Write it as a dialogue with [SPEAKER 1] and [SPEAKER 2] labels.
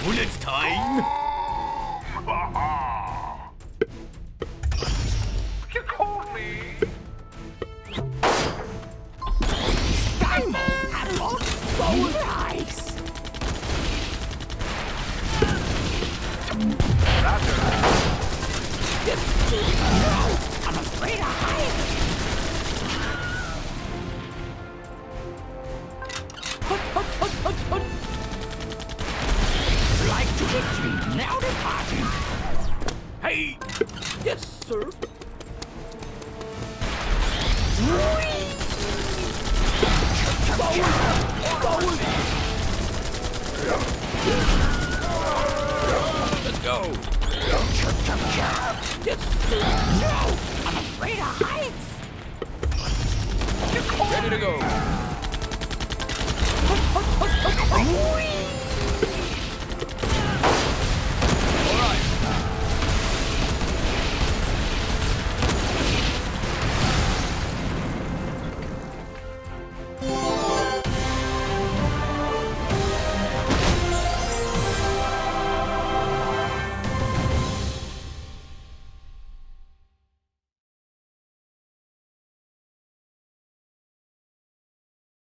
[SPEAKER 1] bullet time!
[SPEAKER 2] You called me.
[SPEAKER 3] Diamond apple, so nice. No, I'm afraid of heights. Hut. Like to victory, now departing.
[SPEAKER 1] Hey!
[SPEAKER 3] Yes, sir. Forward.
[SPEAKER 1] Let's go!
[SPEAKER 3] Yes, sir. No, I'm afraid of heights.
[SPEAKER 1] Ready to go!